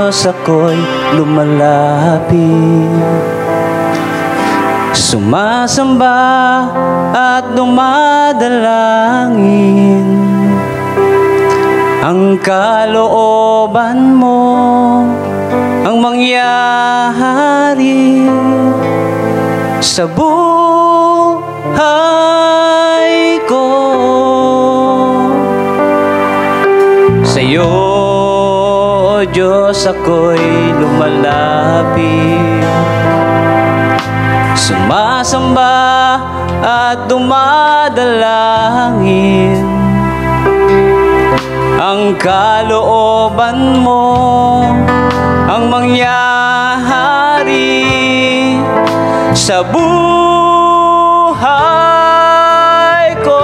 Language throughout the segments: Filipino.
Diyos ako'y lumalapit, sumasamba at dumadalangin. Ang kalooban mo ang mangyari sa buhay ko. Sa'yo, O Diyos, ako'y lumalapit, sumasamba at dumadalangin. Ang kalooban mo ang mangyari sa buhay ko.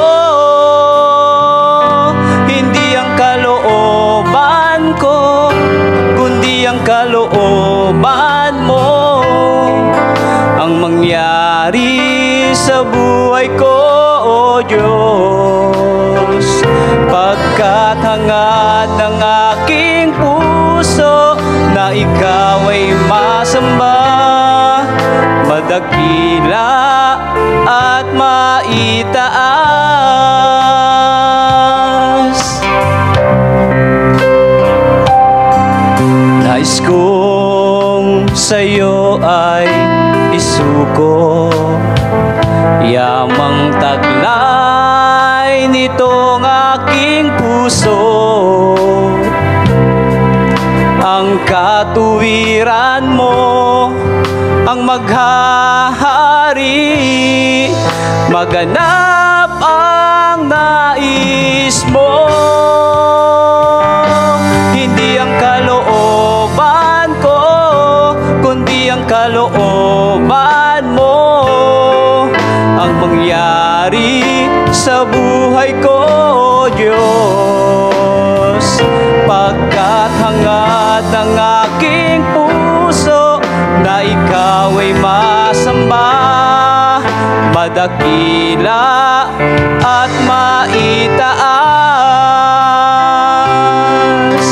Hindi ang kalooban ko, kundi ang kalooban mo ang mangyari sa buhay ko, O Diyos. Pagkat hangad ng aking puso na ikaw ay masamba, madakila at maitaas. Nais kong sa'yo ay isuko, yamang taglay nitong aking puso. Ang katuwiran mo ang maghahari, maganap ang nais mo. Hindi ang kalooban ko, kundi ang kalooban mo ang mangyari sa buhay ko, O Diyos. Pagkat hangad ng aking puso na ikaw ay masamba, madakila at maitaas.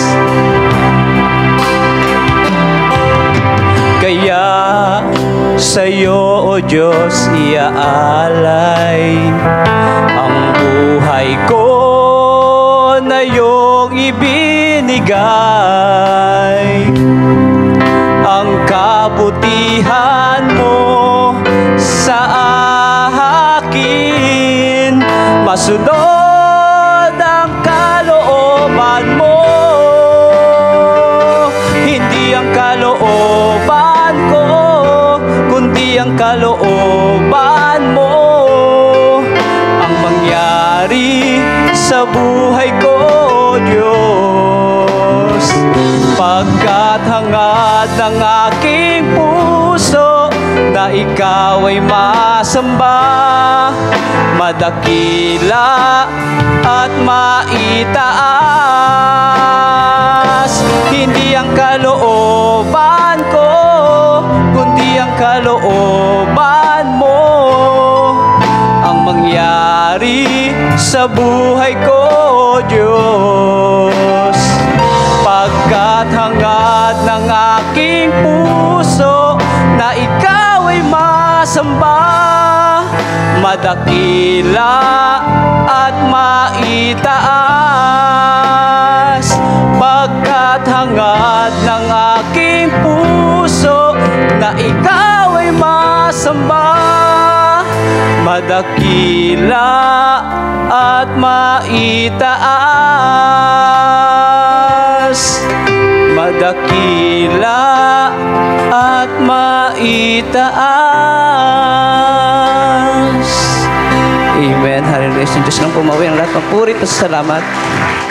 Kaya sa'yo, O Diyos, iaalay ang buhay ko na iyong ibinigay. Ang kabutihan mo sa akin, masunod ang kalooban mo. Hindi ang kalooban ko, kundi ang kalooban mo ang mangyari sa buhay ko, O Diyos. Pagkat hangad ng aking puso na ikaw ay masamba, madakila at maitaas. Hindi ang kalooban ko, kundi ang kalooban mo ang mangyari sa buhay ko, O Diyos. Pagkat hangad ng aking puso na ikaw ay masamba, madakila at maitaas. Pagkat hangad ng aking puso na ikaw ay masamba, madakila at maitaas. Madakila at maitaas. Amen. Hallelujah. Diyos lang pumawi ang lahat ng puri at salamat.